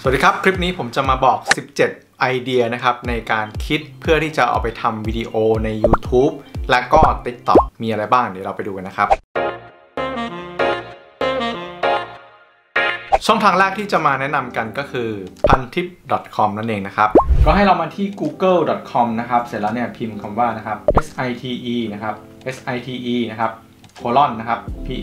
สวัสดีครับคลิปนี้ผมจะมาบอก17ไอเดียนะครับในการคิดเพื่อที่จะเอาไปทำวิดีโอใน YouTube และก็ TikTok มีอะไรบ้างเดี๋ยวเราไปดูกันนะครับช่องทางแรกที่จะมาแนะนำกันก็คือ Pantip.com นั่นเองนะครับก็ให้เรามาที่ google.com นะครับเสร็จแล้วเนี่ยพิมพ์คำว่านะครับ site นะครับ site นะครับcolon นะครับ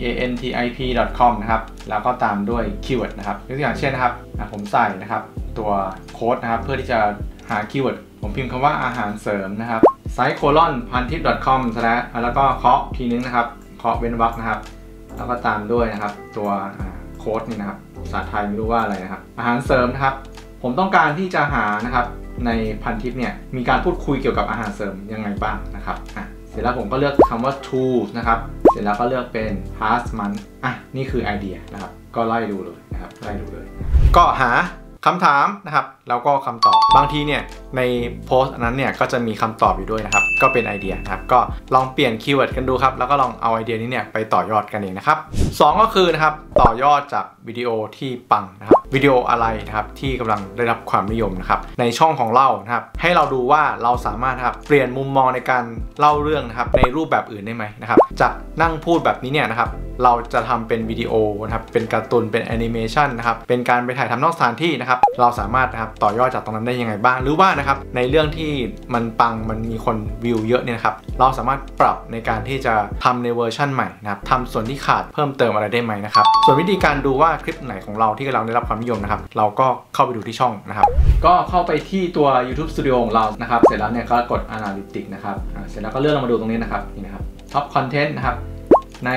pantip.com นะครับแล้วก็ตามด้วยคีย์เวิร์ดนะครับยกตัวอย่างเช่นนะครับผมใส่นะครับตัวโค้ดนะครับเพื่อที่จะหาคีย์เวิร์ดผมพิมพ์คำว่าอาหารเสริมนะครับsite colon pantip.com แล้วก็เคาะทีนึงนะครับเคาะเว้นวรรคนะครับแล้วก็ตามด้วยนะครับตัวโค้ดนี่นะครับภาษาไทยไม่รู้ว่าอะไรนะครับอาหารเสริมนะครับผมต้องการที่จะหานะครับในพันทิปเนี่ยมีการพูดคุยเกี่ยวกับอาหารเสริมยังไงบ้างนะครับเสร็จแล้วผมก็เลือกคำว่า tools นะครับเสร็จแล้วก็เลือกเป็น past month นี่คือไอเดียนะครับก็ไล่ดูเลยนะครับไล่ดูเลยก็หาคำถามนะครับแล้วก็คำตอบบางทีเนี่ยในโพสต์นั้นเนี่ยก็จะมีคำตอบอยู่ด้วยนะครับก็เป็นไอเดียนะครับก็ลองเปลี่ยนคีย์เวิร์ดกันดูครับแล้วก็ลองเอาไอเดียนี้เนี่ยไปต่อยอดกันเองนะครับ2ก็คือนะครับต่อยอดจากวิดีโอที่ปังนะครับวิดีโออะไรนะครับที่กำลังได้รับความนิยมนะครับในช่องของเรานะครับให้เราดูว่าเราสามารถนะครับเปลี่ยนมุมมองในการเล่าเรื่องนะครับในรูปแบบอื่นได้ไหมนะครับจากนั่งพูดแบบนี้เนี่ยนะครับเราจะทำเป็นวิดีโอนะครับเป็นการ์ตูนเป็นแอนิเมชันนะครับเป็นการไปถ่ายทำนอกสถานที่นะครับเราสามารถนะครับต่อยอดจากตรงนั้นได้ยังไงบ้างหรือว่านะครับในเรื่องที่มันปังมันมีคนวิวเยอะเนี่ยนะครับเราสามารถปรับในการที่จะทำในเวอร์ชั่นใหม่นะครับทำส่วนที่ขาดเพิ่มเติมอะไรได้ไหมนะครับส่วนวิธีการดูว่าคลิปไหนของเราที่กำลังได้รับความนิยมนะครับเราก็เข้าไปดูที่ช่องนะครับก็เข้าไปที่ตัว YouTube Studio ของเรานะครับเสร็จแล้วเนี่ยก็กด Analytics นะครับเสร็จแล้วก็เลื่อนลงมาดูตรงนี้นะครับนี่นะครับ Top Content นะครับใน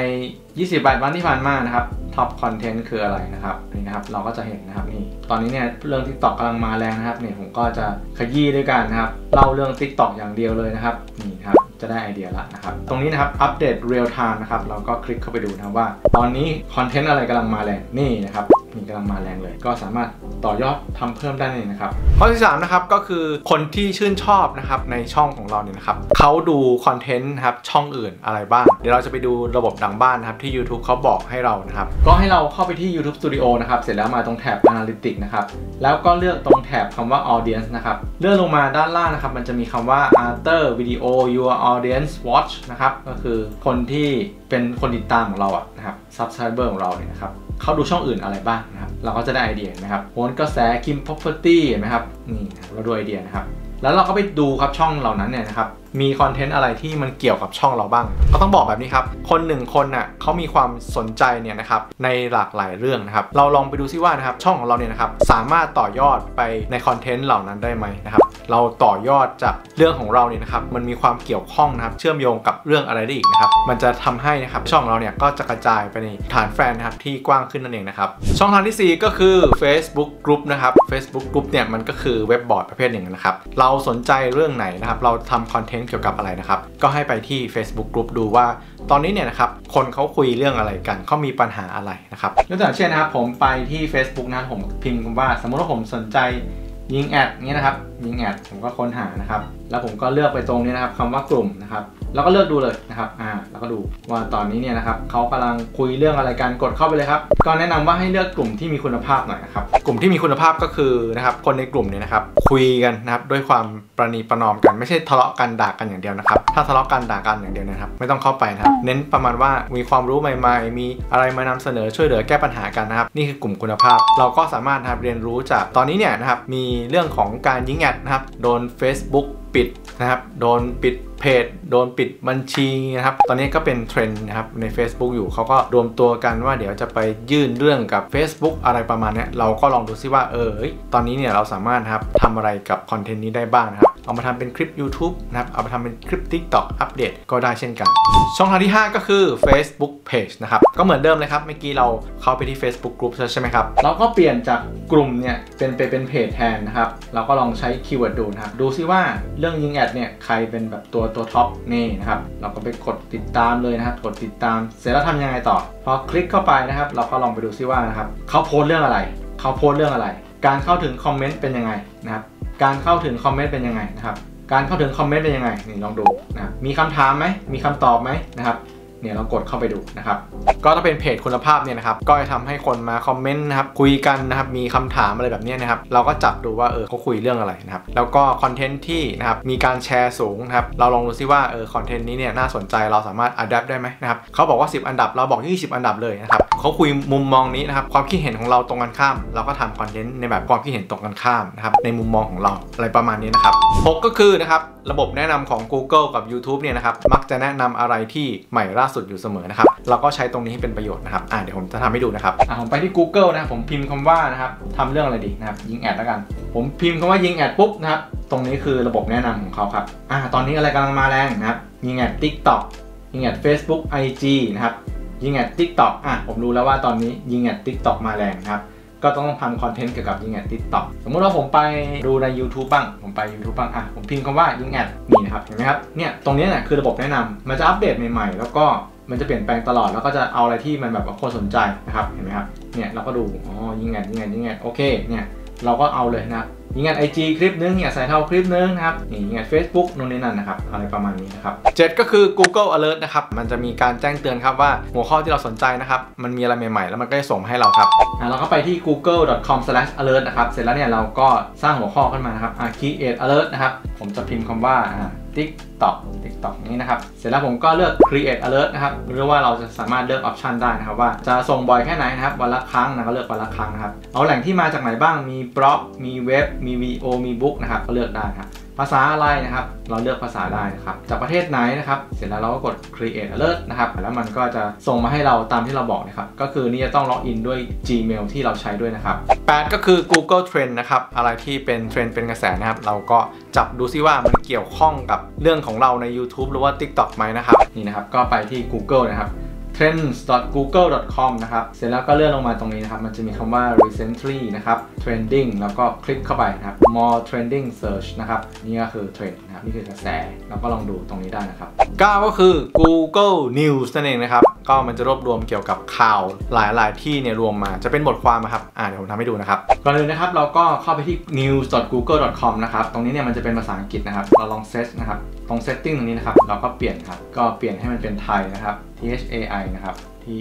28 วันที่ผ่านมานะครับ Top Content คืออะไรนะครับนี่นะครับเราก็จะเห็นนะครับนี่ตอนนี้เนี่ยเรื่อง TikTok กำลังมาแรงนะครับเนี่ยผมก็จะขยี้ด้วยกันนะครับเล่าเรื่อง TikTok อย่างเดียวเลยนะครับนี่ครับจะได้ไอเดียละนะครับตรงนี้นะครับอัปเดต Real Time นะครับเราก็คลิกเข้าไปดูนะครับว่าตอนนี้คอนเทนต์อะไรกำลังมาแรงนี่นะครับนี่กำลังมาแรงเลยก็สามารถต่อยอดทำเพิ่มได้เลยนะครับข้อที่3นะครับก็คือคนที่ชื่นชอบนะครับในช่องของเราเนี่ยนะครับเขาดูคอนเทนต์นะครับช่องอื่นอะไรบ้างเดี๋ยวเราจะไปดูระบบหลังบ้านนะครับที่ YouTube เขาบอกให้เรานะครับก็ให้เราเข้าไปที่ YouTube Studio นะครับเสร็จแล้วมาตรงแถบ Analytics นะครับแล้วก็เลือกตรงแถบคำว่า Audience นะครับเลื่อนลงมาด้านล่างนะครับมันจะมีคำว่า After Video Your Audience Watch นะครับก็คือคนที่เป็นคนติดตามของเราอะนะครับ Subscriber ของเราเนี่ยนะครับเขาดูช่องอื่นอะไรบ้างนะครับเราก็จะได้ไอเดียนะครับโหนกระแสคิม Property เห็นไหมครับนี่เราดูไอเดียนะครับแล้วเราก็ไปดูครับช่องเหล่านั้นเนี่ยนะครับมีคอนเทนต์อะไรที่มันเกี่ยวกับช่องเราบ้างก็ต้องบอกแบบนี้ครับคน1คนน่ะเขามีความสนใจเนี่ยนะครับในหลากหลายเรื่องนะครับเราลองไปดูซิว่านะครับช่องของเราเนี่ยนะครับสามารถต่อยอดไปในคอนเทนต์เหล่านั้นได้ไหมนะครับเราต่อยอดจากเรื่องของเราเนี่ยนะครับมันมีความเกี่ยวข้องนะครับเชื่อมโยงกับเรื่องอะไรได้อีกนะครับมันจะทำให้นะครับช่องของเราเนี่ยก็จะกระจายไปในฐานแฟนนะครับที่กว้างขึ้นนั่นเองนะครับช่องทางที่4ก็คือ Facebook Group นะครับ Facebook Group เนี่ยมันก็คือเว็บบอร์ดประเภทหนึ่งนะครับเราสนใจเรื่องไหนนะครับเราทำคอนเทนต์เกี่ยวกับอะไรนะครับก็ให้ไปที่ Facebook Group ดูว่าตอนนี้เนี่ยนะครับคนเขาคุยเรื่องอะไรกันเขามีปัญหาอะไรนะครับยกตัวอย่างเช่นนะครับผมไปที่ Facebook นะผมพิมพ์คำว่าสมมติว่าผมสนใจยิงแอดนี้นะครับยิงแอดผมก็ค้นหานะครับแล้วผมก็เลือกไปตรงนี้นะครับคำว่ากลุ่มนะครับแล้วก็เลือกดูเลยนะครับแล้วก็ดูว่าตอนนี้เนี่ยนะครับเขากำลังคุยเรื่องอะไรกันกดเข้าไปเลยครับก็แนะนำว่าให้เลือกกลุ่มที่มีคุณภาพหน่อยนะครับกลุ่มที่มีคุณภาพก็คือนะครับคนในกลุ่มเนี่ยนะครับคุยกันนะครับด้วยความประนีประนอมกันไม่ใช่ทะเลาะกันด่ากันอย่างเดียวนะครับถ้าทะเลาะกันด่ากันอย่างเดียวนะครับไม่ต้องเข้าไปนะครับเน้นประมาณว่ามีความรู้ใหม่ๆมีอะไรมานำเสนอช่วยเหลือแก้ปัญหากันนะครับนี่คือกลุ่มคุณภาพเราก็สามารถนะครับเรียนรู้จากตอนนี้เนี่ยนะครับมีเรื่องของการยิงแอดนะครับโดน Facebook ปิดนะครับโดนปิดเพจโดนปิดบัญชีนะครับตอนนี้ก็เป็นเทรนด์นะครับใน Facebook อยู่เขาก็รวมตัวกันว่าเดี๋ยวจะไปยื่นเรื่องกับ Facebook อะไรประมาณนี้เราก็ลองดูซิว่าตอนนี้เนี่ยเราสามารถนะครับทำอะไรกับคอนเทนต์นี้ได้บ้างนะครับเอามาทำเป็นคลิป YouTube นะครับเอามาทำเป็นคลิป TikTok อัปเดตก็ได้เช่นกันช่องทางที่5ก็คือ Facebook Page นะครับก็เหมือนเดิมเลยครับเมื่อกี้เราเข้าไปที่ Facebook Group ใช่ไหมครับเราก็เปลี่ยนจากกลุ่มเนี่ยเป็นเพจแทนนะครับเราก็ลองใช้คีย์เวิร์ดดูนะครับดูซิว่าเรื่องยิงแอดเนี่ยใครเป็นแบบตัวท็อปนี่นะครับเราก็ไปกดติดตามเลยนะครับกดติดตามเสร็จแล้วทำยังไงต่อพอคลิกเข้าไปนะครับเราก็ลองไปดูซิว่านะครับเขาโพสต์เรื่องอะไรการเข้าถึงคอมเมนต์เป็นยังไงนะครับการเข้าถึงคอมเมนต์เป็นยังไงนะครับการเข้าถึงคอมเมนต์เป็นยังไงนี่ลองดูนะมีคำถามไหมมีคำตอบไหมนะครับเนี่ยเรากดเข้าไปดูนะครับก็ถ้าเป็นเพจคุณภาพเนี่ยนะครับก็จะทำให้คนมาคอมเมนต์นะครับคุยกันนะครับมีคำถามอะไรแบบนี้นะครับเราก็จับดูว่าเขาคุยเรื่องอะไรนะครับแล้วก็คอนเทนต์ที่นะครับมีการแชร์สูงนะครับเราลองดูซิว่าคอนเทนต์นี้เนี่ยน่าสนใจเราสามารถอัดแอปได้ไหมนะครับเขาบอกว่า10อันดับเราบอก20อันดับเลยนะครับเขาคุยมุมมองนี้นะครับความคิดเห็นของเราตรงกันข้ามเราก็ทำคอนเทนต์ในแบบความคิดเห็นตรงกันข้ามนะครับในมุมมองของเราอะไรประมาณนี้นะครับ6ก็คือนะครับระบบแนะนำของ Google กับ YouTube เนี่ยนะครับมักจะแนะนำอะไรที่ใหม่ล่าสุดอยู่เสมอนะครับเราก็ใช้ตรงนี้ให้เป็นประโยชน์นะครับเดี๋ยวผมจะทำให้ดูนะครับผมไปที่ Google นะครับผมพิมพ์คำว่านะครับทำเรื่องอะไรดีนะครับยิงแอดแล้วกันผมพิมพ์คำว่ายิงแอดปุ๊บนะครับตรงนี้คือระบบแนะนำของเขาครับตอนนี้อะไรกำลังมาแรงนะครับยิงแอด TikTok ยิงแอด Facebook IG นะครับยิงแอด TikTok ผมรู้แล้วว่าตอนนี้ยิงแอด TikTok มาแรงนะครับก็ต้องทำคอนเทนต์เกี่ยวกับยิงแอด TikTok สมมุติว่าผมไปดูใน YouTube บ้างผมไป YouTube บ้างผมพิมพ์คำว่ายิงแอดนี่นะครับเห็นไหมครับเนี่ยตรงนี้เนี่ยคือระบบแนะนำมันจะอัปเดตใหม่ๆแล้วก็มันจะเปลี่ยนแปลงตลอดแล้วก็จะเอาอะไรที่มันแบบคนสนใจนะครับเห็นไหมครับเนี่ยเราก็ดูยิงแอดโอเคเนี่ยเราก็เอาเลยนะครับยิงแอด IG คลิปนึงยิงแอดสายเทาคลิปนึงนะครับยิงแอด Facebook นู่นนี่นั่นนะครับอะไรประมาณนี้นะครับ7ก็คือ Google Alert นะครับมันจะมีการแจ้งเตือนครับว่าหัวข้อที่เราสนใจนะครับมันมีอะไรใหม่ๆแล้วมันก็จะส่งมาให้เราครับเราก็ไปที่ google.com/alert นะครับเสร็จแล้วเนี่ยเราก็สร้างหัวข้อขึ้นมานะครับcreate alert นะครับผมจะพิมพ์คำว่าTikTok นี้นะครับเสร็จแล้วผมก็เลือก create alert นะครับหรือว่าเราจะสามารถเลือกออปชันได้นะครับว่าจะส่งบ่อยแค่ไหนนะครับวันละครั้งนะก็เลือกวันละครั้งนะครับเอาแหล่งที่มาจากไหนบ้างมีบล็อกมีเว็บมีวิดีโอมีบุ๊กนะครับก็เลือกได้ครับภาษาอะไรนะครับเราเลือกภาษาได้นะครับจากประเทศไหนนะครับเสร็จแล้วเราก็กด create alert นะครับแล้วมันก็จะส่งมาให้เราตามที่เราบอกนะครับก็คือนี่จะต้องล็อกอินด้วย Gmail ที่เราใช้ด้วยนะครับ8ก็คือ Google Trend นะครับอะไรที่เป็นเทรนด์เป็นกระแสนะครับเราก็จับดูซิว่ามันเกี่ยวข้องกับเรื่องของเราใน YouTube หรือว่า TikTok ไหมนะครับนี่นะครับก็ไปที่ Google นะครับ trends.google.com นะครับเสร็จแล้วก็เลื่อนลงมาตรงนี้นะครับมันจะมีคำว่า recently นะครับ trending แล้วก็คลิกเข้าไปนะครับ more trending search นะครับนี่ก็คือเทรนด์นะครับนี่คือกระแสเราก็ลองดูตรงนี้ได้นะครับ9ก็คือ Google News นั่นเองนะครับก็มันจะรวบรวมเกี่ยวกับข่าวหลายที่เนี่ยรวมมาจะเป็นบทความนะครับเดี๋ยวผมทำให้ดูนะครับก่อนอื่นนะครับเราก็เข้าไปที่ news.google.com นะครับตรงนี้เนี่ยมันจะเป็นภาษาอังกฤษนะครับเราลองเซตนะครับตรง setting ตรงนี้นะครับเราก็เปลี่ยนครับก็เปลี่ยนให้มันเป็นไทยนะครับ THAI นะครับ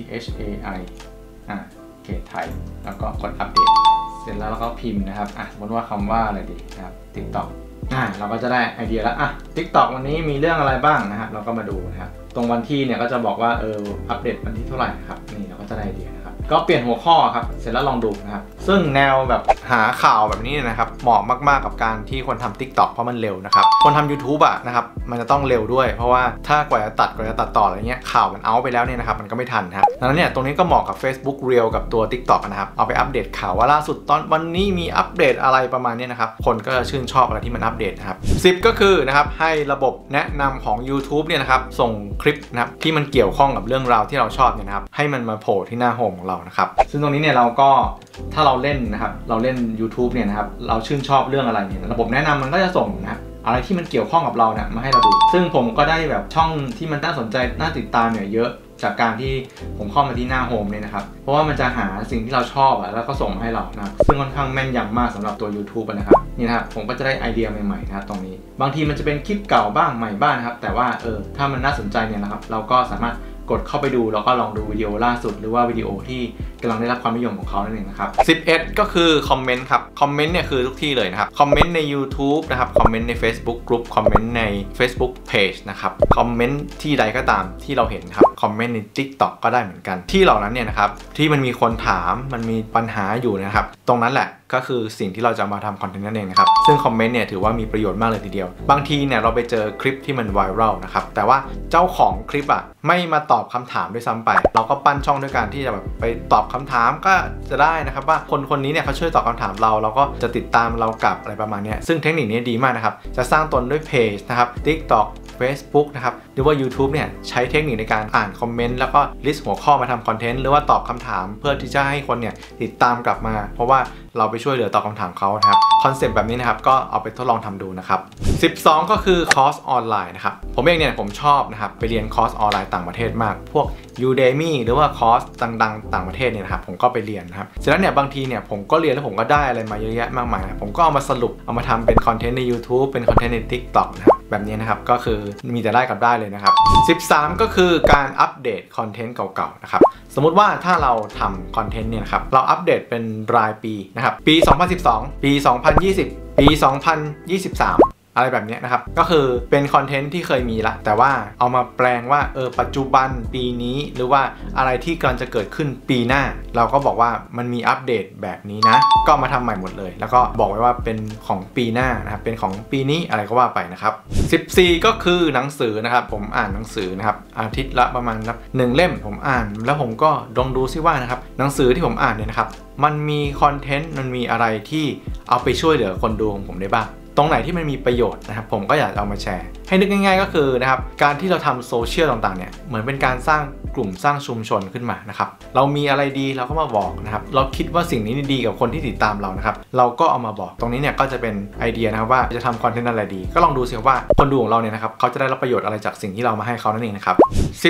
THAI โอเคไทยแล้วก็กดอัปเดตเสร็จแล้วเราก็พิมพ์นะครับสมมติว่าคำว่าอะไรดีนะครับ TikTok เราก็จะได้ไอเดียแล้วTikTok วันนี้มีเรื่องอะไรบ้างนะครับเราก็มาดูนะครับตรงวันที่เนี่ยก็จะบอกว่าอัปเดตวันที่เท่าไหร่ครับนี่เราก็จะได้ไอเดียนะครับก็เปลี่ยนหัวข้อครับเสร็จแล้วลองดูนะครับซึ่งแนวแบบหาข่าวแบบนี้นะครับเหมาะมากๆกับการที่คนทำ TikTok เพราะมันเร็วนะครับคนทำ YouTube นะครับมันจะต้องเร็วด้วยเพราะว่าถ้ากว่าจะตัดต่ออะไรเงี้ยข่าวมันเอาไปแล้วเนี่ยนะครับมันก็ไม่ทันครับดังนั้นเนี่ยตรงนี้ก็เหมาะกับ Facebook Reel กับตัว TikTok นะครับเอาไปอัปเดตข่าวว่าล่าสุดตอนวันนี้มีอัปเดตอะไรประมาณนี้นะครับคนก็จะชื่นชอบอะไรที่มันอัปเดตนะครับ10ก็คือนะครับให้ระบบแนะนำของ YouTube เนี่ยนะครับส่งคลิปนะครับที่มันเกี่ยวข้องกับเรื่องราวที่เราชอบเนี่ยนะครับให้มันมาโผล่ที่หน้าโฮมของเรานะครับซึ่งตรงนี้เนี่ยเราก็ถ้าเราเล่นนะครับเราเล่น YouTube เนี่ยนะครับเราชื่นชอบเรื่องอะไรเนี่ยระบบแนะนำมันก็จะส่งนะครับอะไรที่มันเกี่ยวข้องกับเราเนี่ยมาให้เราดูซึ่งผมก็ได้แบบช่องที่มันน่าสนใจน่าติดตามเนี่ยเยอะจากการที่ผมเข้ามาที่หน้าโฮมเนี่ยนะครับเพราะว่ามันจะหาสิ่งที่เราชอบแล้วก็ส่งมาให้เรานะซึ่งค่อนข้างแม่นยำมากสำหรับตัว YouTube นะครับนี่นะครับผมก็จะได้ไอเดียใหม่ๆนะครับตรงนี้บางทีมันจะเป็นคลิปเก่าบ้างใหม่บ้างนะครับแต่ว่าถ้ามันน่าสนใจเนี่ยนะครับเราก็สามารถกดเข้าไปดูแล้วก็ลองดูวิดีโอล่าสุดหรือว่าวิดีโอที่กำลังได้รับความนิยมของเขานั่นเองนะครับ11ก็คือคอมเมนต์ครับคอมเมนต์เนี่ยคือทุกที่เลยนะครับคอมเมนต์ใน YouTube นะครับคอมเมนต์ใน Facebook Group คอมเมนต์ใน Facebook Page นะครับคอมเมนต์ที่ใดก็ตามที่เราเห็นครับคอมเมนต์ใน TikTok ก็ได้เหมือนกันที่เหล่านั้นเนี่ยนะครับที่มันมีคนถามมันมีปัญหาอยู่นะครับตรงนั้นแหละก็คือสิ่งที่เราจะมาทำคอนเทนต์นั่นเองนะครับซึ่งคอมเมนต์เนี่ยถือว่ามีประโยชน์มากเลยทีเดียวบางทีเนี่ยเราไปเจอคลิปที่มันไวรัลนะครับแต่ว่าเจ้าของคลิปไม่มาตอบคำถามด้วยซ้ำไปเราก็ปั้นช่องด้วยการที่จะแบบไปตอบคำถามก็จะได้นะครับว่าคนนี้เนี่ยเขาช่วยตอบคำถามเราก็จะติดตามเรากลับอะไรประมาณนี้ซึ่งเทคนิคนี้ดีมากนะครับจะสร้างตนด้วยเพจนะครับ TikTok Facebook นะครับหรือว่า YouTube เนี่ยใช้เทคนิคในการอ่านคอมเมนต์แล้วก็ลิสต์หัวข้อมาทำคอนเทนต์หรือว่าตอบคำถามเพื่อที่จะให้คนเนี่ยติดตามกลับมาเพราะว่าเราไปช่วยเหลือตอบคำถามเขานะครับคอนเซปต์แบบนี้นะครับก็เอาไปทดลองทำดูนะครับ12ก็คือคอร์สออนไลน์นะครับผมเองเนี่ยผมชอบนะครับไปเรียนคอร์สออนไลน์ต่างประเทศมากพวก Udemy หรือว่าคอร์สดังๆต่างประเทศเนี่ยนะครับผมก็ไปเรียนนะครับเสร็จแล้วเนี่ยบางทีเนี่ยผมก็เรียนแล้วผมก็ได้อะไรมาเยอะแยะมากมายผมก็เอามาสรุปเอามาทำเป็นคอนเทนต์ใน YouTube เป็นคอนเทนต์ใน TikTok นะครับแบบนี้นะครับก็คือมีแต่ได้กับได้เลยนะครับ13ก็คือการอัปเดตคอนเทนต์เก่าๆนะครับสมมุติว่าถ้าเราทำคอนเทนต์เนี่ยนะครับเราอัปเดตเป็นรายปีนะครับปี2012ปี2020ปี2023อะไรแบบนี้นะครับก็คือเป็นคอนเทนต์ที่เคยมีละแต่ว่าเอามาแปลงว่าปัจจุบันปีนี้หรือว่าอะไรที่กำลังจะเกิดขึ้นปีหน้าเราก็บอกว่ามันมีอัปเดตแบบนี้นะก็มาทำใหม่หมดเลยแล้วก็บอกไว้ว่าเป็นของปีหน้านะครับเป็นของปีนี้อะไรก็ว่าไปนะครับ14ก็คือหนังสือนะครับผมอ่านหนังสือนะครับอาทิตย์ละประมาณ1 เล่มผมอ่านแล้วผมก็ลองดูซิว่านะครับหนังสือที่ผมอ่านเนี่ยนะครับมันมีคอนเทนต์มันมีอะไรที่เอาไปช่วยเหลือคนดูของผมได้บ้างตรงไหนที่มันมีประโยชน์นะครับผมก็อยากเอามาแชร์ให้นึกง่ายๆก็คือนะครับการที่เราทำโซเชียลต่างๆเนี่ยเหมือนเป็นการสร้างกลุ่มสร้างชุมชนขึ้นมานะครับเรามีอะไรดีเราก็มาบอกนะครับเราคิดว่าสิ่งนี้ดีกับคนที่ติดตามเรานะครับเราก็เอามาบอกตรงนี้เนี่ยก็จะเป็นไอเดียนะครับว่าจะทำคอนเทนต์อะไรดีก็ลองดูสิว่าคนดูของเราเนี่ยนะครับเขาจะได้รับประโยชน์อะไรจากสิ่งที่เรามาให้เขานั่นเองนะครับ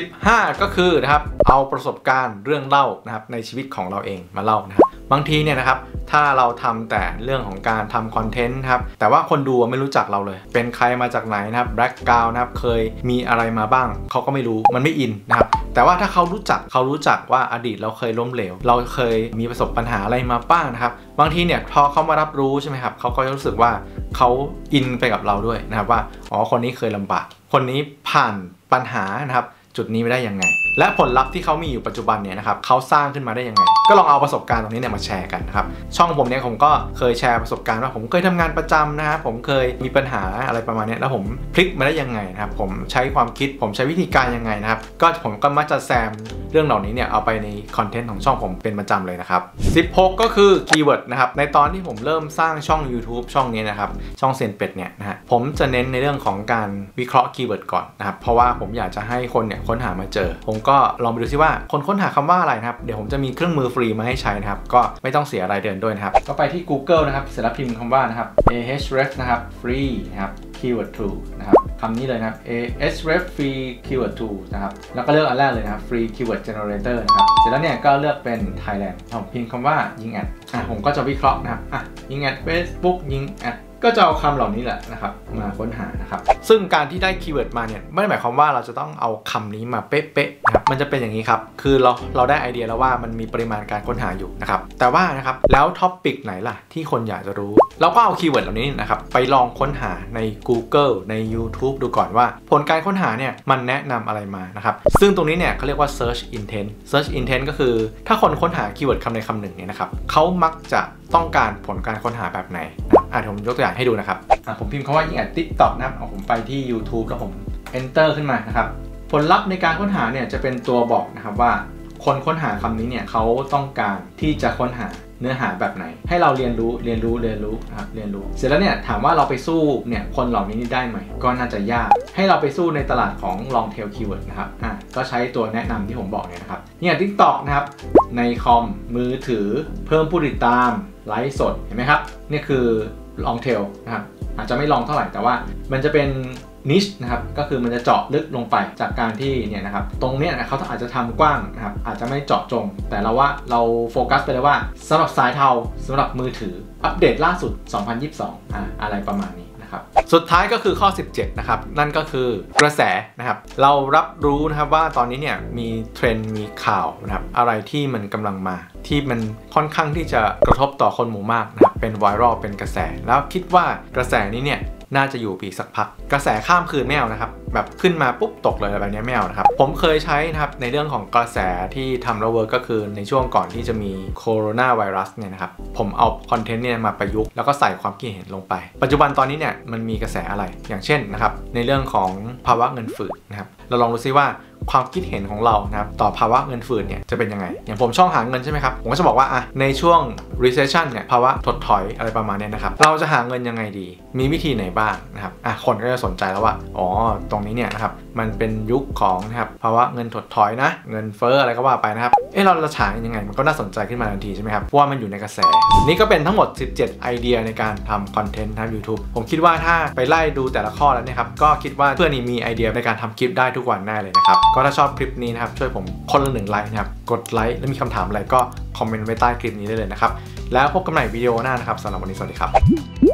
15ก็คือนะครับเอาประสบการณ์เรื่องเล่านะครับในชีวิตของเราเองมาเล่านะครับบางทีเนี่ยนะครับถ้าเราทำแต่เรื่องของการทำคอนเทนต์ครับแต่ว่าคนดูไม่รู้จักเราเลยเป็นใครมาจากไหนนะครับแบ็กกราวน์นะครับเคยมีอะไรมาบ้างเขาก็ไม่รู้มันไม่อินนะครับแต่ว่าถ้าเขารู้จักว่าอดีตเราเคยล้มเหลวเราเคยมีประสบปัญหาอะไรมาบ้างนะครับบางทีเนี่ยพอเขามารับรู้ใช่ไหมครับเขาก็รู้สึกว่าเขาอินไปกับเราด้วยนะครับว่าอ๋อคนนี้เคยลำบากคนนี้ผ่านปัญหานะครับจุดนี้ไม่ได้ยังไงและผลลัพธ์ที่เขามีอยู่ปัจจุบันเนี่ยนะครับเขาสร้างขึ้นมาได้ยังไงก็ลองเอาประสบการณ์ตรงนี้เนี่ยมาแชร์กันนะครับช่องผมเนี่ยผมก็เคยแชร์ประสบการณ์ว่าผมเคยทำงานประจำนะครับผมเคยมีปัญหาอะไรประมาณนี้แล้วผมพลิกมาได้ยังไงนะครับผมใช้ความคิดผมใช้วิธีการยังไงนะครับก็ผมก็มักจะแซมเรื่องเหล่านี้เนี่ยเอาไปในคอนเทนต์ของช่องผมเป็นประจำเลยนะครับ16ก็คือคีย์เวิร์ดนะครับในตอนที่ผมเริ่มสร้างช่อง YouTube ช่องนี้นะครับช่องเซียนเป็ดเนี่ยนะฮะผมจะเน้นในเรื่องของการวิเคราะห์คีย์เวิร์ดก่อนนะครับเพราะว่าผมอยากจะให้คนเนี่ยค้นหามาเจอผมก็ลองไปดูซิว่าคนค้นหาคำว่าอะไรนะครับเดี๋ยวผมจะมีเครื่องมือฟรีมาให้ใช้นะครับก็ไม่ต้องเสียรายเดือนด้วยนะครับก็ไปที่ Google นะครับเสร็จแล้วพิมพ์คำว่านะครับ Ahref นะครับ free นะครับ keyword tool นะครับคำนี้เลยนะครับ Ahref free keyword tool นะครับแล้วก็เลือกอันแรกเลยนะครับ free keyword generator นะครับเสร็จแล้วเนี่ยก็เลือกเป็น Thailand ผมพิมพ์คำว่ายิงแอดผมก็จะวิเคราะห์นะครับยิงแอด Facebook ยิงแอดก็จะเอาคำเหล่านี้แหละนะครับมาค้นหานะครับซึ่งการที่ได้คีย์เวิร์ดมาเนี่ยไม่ได้หมายความว่าเราจะต้องเอาคำนี้มาเป๊ะๆนะครับมันจะเป็นอย่างนี้ครับคือเราได้ไอเดียแล้วว่ามันมีปริมาณการค้นหาอยู่นะครับแต่ว่านะครับแล้วท็อปปิกไหนล่ะที่คนอยากจะรู้เราก็เอาคีย์เวิร์ดเหล่านี้นะครับไปลองค้นหาใน Google ใน YouTube ดูก่อนว่าผลการค้นหาเนี่ยมันแนะนำอะไรมานะครับซึ่งตรงนี้เนี่ยเขาเรียกว่า search intent ก็คือถ้าคนค้นหาคีย์เวิร์ดคำใดคำหนึ่งเนี่ยนะครับเขามักจะต้องการผลการค้นหาแบบไหนผมยกตัวอย่างให้ดูนะครับผมพิมพ์คำว่ายิงแอด TikTok นะครับผมไปที่ YouTube แล้วผม Enter ขึ้นมานะครับผลลัพธ์ในการค้นหาเนี่ยจะเป็นตัวบอกนะครับว่าคนค้นหาคำนี้เนี่ยเขาต้องการที่จะค้นหาเนื้อหาแบบไหนให้เราเรียนรู้นะครับเรียนรู้เสร็จแล้วเนี่ยถามว่าเราไปสู้เนี่ยคนเหล่านี้ได้ไหมก็น่าจะยากให้เราไปสู้ในตลาดของ long tail keyword นะครับก็ใช้ตัวแนะนำที่ผมบอกเนี่ยนะครับเนี่ย TikTok นะครับในคอมมือถือเพิ่มผู้ติดตามไลฟ์สดเห็นไหมครับนี่คือ long tail นะครับอาจจะไม่ลองเท่าไหร่แต่ว่ามันจะเป็นniche นะครับก็คือมันจะเจาะลึกลงไปจากการที่เนี่ยนะครับตรงนี้เขาอาจจะทำกว้างนะครับอาจจะไม่เจาะจงแต่เราโฟกัสไปเลยว่าสำหรับสายเทาสำหรับมือถืออัปเดตล่าสุด2022อะไรประมาณนี้นะครับสุดท้ายก็คือข้อ17นะครับนั่นก็คือกระแสนะครับเรารับรู้นะครับว่าตอนนี้เนี่ยมีเทรนด์มีข่าวนะครับอะไรที่มันกำลังมาที่มันค่อนข้างที่จะกระทบต่อคนหมู่มากนะครับเป็นไวรัลเป็นกระแสแล้วคิดว่ากระแสนี้เนี่ยน่าจะอยู่ปีสักพักกระแสข้ามคืนไม่เอานะครับแบบขึ้นมาปุ๊บตกเลยอะไรแบบนี้ไม่เอานะครับผมเคยใช้นะครับในเรื่องของกระแสที่ทำแล้วเวิร์กก็คือในช่วงก่อนที่จะมีโคโรนาไวรัสเนี่ยนะครับผมเอาคอนเทนต์เนี่ยมาประยุกต์แล้วก็ใส่ความคิดเห็นลงไปปัจจุบันตอนนี้เนี่ยมันมีกระแสอะไรอย่างเช่นนะครับในเรื่องของภาวะเงินฝืดนะครับเราลองดูซิว่าความคิดเห็นของเรานะครับต่อภาวะเงินฝืดเนี่ยจะเป็นยังไงอย่างผมช่องหาเงินใช่ไหมครับผมก็จะบอกว่าในช่วง recession เนี่ยภาวะถดถอยอะไรประมาณนี้นะครับเราจะหาเงินยังไงดีมีวิธีไหนบ้างนะครับคนก็จะสนใจแล้วว่าอ๋อตรงนี้เนี่ยนะครับมันเป็นยุคของนะครับภาวะเงินถดถอยนะเงินเฟ้ออะไรก็ว่าไปนะครับเราจะฉายยังไงมันก็น่าสนใจขึ้นมาทันทีใช่ไหมครับเพราะว่ามันอยู่ในกระแสนี่ก็เป็นทั้งหมด17ไอเดียในการทำคอนเทนต์ทาง YouTube ผมคิดว่าถ้าไปไล่ดูแต่ละข้อแล้วเนี่ยครับก็คิดว่าเพื่อนนี่มีไอเดียในการทำคลิปได้ทุกวันแน่เลยนะครับก็ถ้าชอบคลิปนี้นะครับช่วยผมคนละ1 ไลค์นะครับกดไลค์แล้วมีคำถามอะไรก็คอมเมนต์ไว้ใต้คลิปนี้ได้เลยนะครับแล้วพบกันใหม่วิดีโอหน้านะครับสำหรับวันนี้สวัสดีครับ